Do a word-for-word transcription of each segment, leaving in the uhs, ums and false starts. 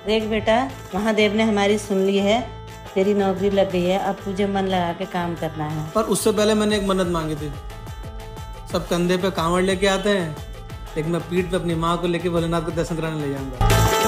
देख बेटा, महादेव ने हमारी सुन ली है, तेरी नौकरी लग गई है, अब तुझे मन लगा के काम करना है। पर उससे पहले मैंने एक मन्नत मांगी थी। सब कंधे पे कांवड़ लेके आते हैं, लेकिन मैं पीठ पे अपनी माँ को लेके भोलेनाथ को दर्शन कराने ले जाऊंगा।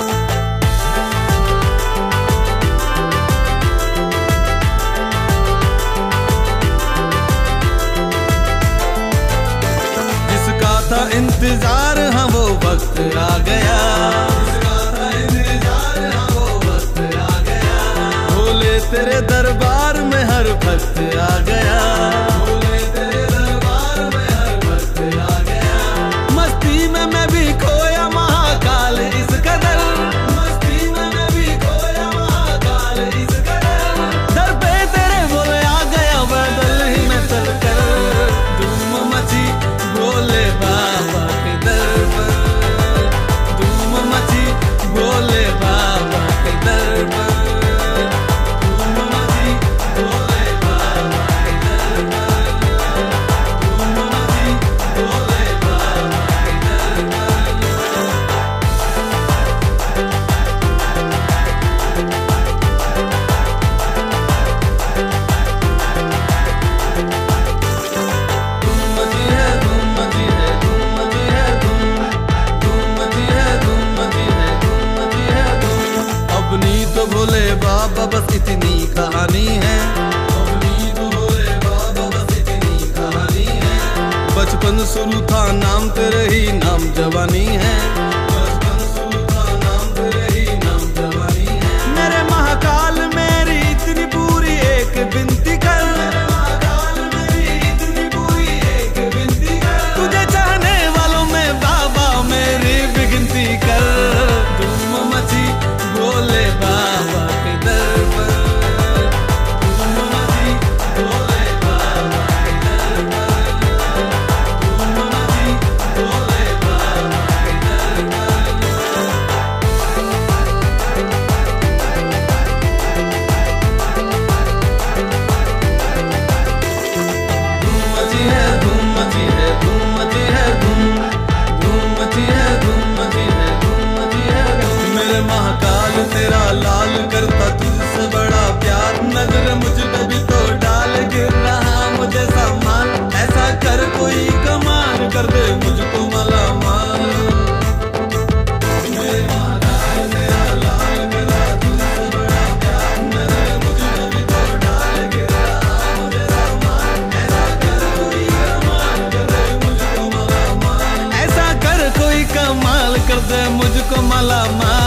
जिसका था इंतजार, हाँ वो वक्त आ गया। जिसका था इंतजार, हाँ वो वक्त आ गया। भोले तेरे दरबार में हर भक्त आ गया। भोले तेरे दरबार में हर भक्त आ गया। मस्ती में मैं भी खोया महाकाल इस कदर। मस्ती में मैं भी खोया महाकाल इस कदर। दर पे तेरे भोले आ गया, बदल ही में चल कर धूम मची भोले बाबा के दर पर। धूम मची भोले बाबा के दर पर। धूम मची भोले बाबा के दर पर। धूम मची भोले बाबा के दर भोले बाबा बस इतनी कहानी है। अपनी तो भोले बाबा बस इतनी कहानी है। बचपन शुरू था नाम तेरे ही नाम जवानी है। बचपन शुरू था नाम तेरे ही नाम जवानी है। मेरे महाकाल मेरी इतनी पूरी एक विनती कर। मेरे महाकाल मेरी इतनी पूरी एक विनती कर। तुझे चाहने वालों में बाबा मेरी विगिनती कर। धूम मची भोले बाबा के दर पर। धूम मची भोले बाबा के दर पर। धूम मची भोले बाबा के दर पर। धूम मची है, धूम मची है, धूम मची है, धूम धूम मची है, धूम मची है, धूम मची है, धूम। मेरे महाकाल तेरा लाल करता तुझसे बड़ा प्यार। नजर मुझ पे भी तो डाल, गिर रहा मुझे सामान। ऐसा कर कोई कमाल कर दे मुझको माला माल। मेरे महाकाल तेरा लाल करता तुझसे बड़ा प्यार। नजर मुझ पे भी तो डाल, गिर रहा मुझे सामान। ऐसा कर कोई कमाल कर दे मुझको माला माल। ऐसा कर कोई कमाल कर दे मुझको माला माल।